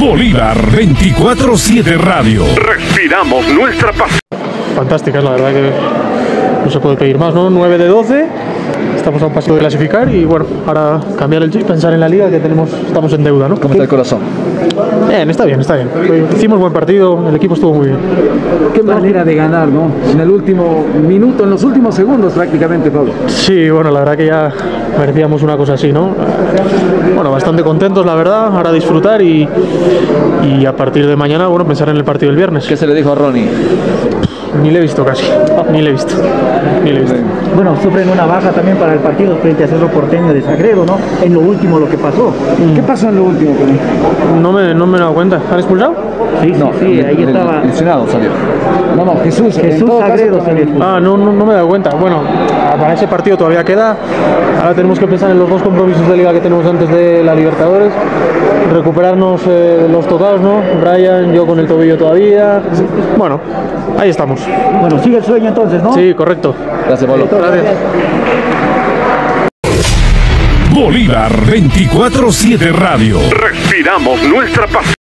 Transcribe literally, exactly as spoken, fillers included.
Bolívar veinticuatro siete Radio. Respiramos nuestra pasión. Fantásticas, la verdad que no se puede pedir más, ¿no? nueve de doce, estamos a un paso de clasificar y bueno, ahora cambiar el chip, pensar en la liga que tenemos, estamos en deuda, ¿no? ¿Cómo está el corazón? Bien, está bien, está bien. Hicimos buen partido, el equipo estuvo muy bien. Qué manera de ganar, ¿no? En el último minuto, en los últimos segundos prácticamente, Pablo. Sí, bueno, la verdad que ya merecíamos una cosa así, ¿no? Bueno, bastante contentos, la verdad, ahora disfrutar y, y a partir de mañana, bueno, pensar en el partido del viernes. ¿Qué se le dijo a Ronnie? Ni le he visto casi, ni le he visto, ni le he visto. Bueno, sufren una baja también para el partido frente a Cerro Porteño de Sagredo, ¿no? En lo último lo que pasó. ¿Qué pasó en lo último con él? No me, no me he dado cuenta. ¿Han expulsado? Sí, sí, No, sí, el- ahí el- estaba. El Senado salió. No, no, Jesús. en Jesús todo caso, Sagredo con- salió expulsado. Ah, no, no, no me he dado cuenta. Bueno, para ese partido todavía queda. Ahora tenemos que pensar en los dos compromisos de liga que tenemos antes de la Libertadores. Recuperarnos eh, los tocados, ¿no? Brian, yo con el tobillo todavía. Bueno, ahí estamos. Bueno, sigue el sueño entonces, ¿no? Sí, correcto. Gracias, Pablo. Gracias. Bolívar veinticuatro siete Radio. Respiramos nuestra pasión.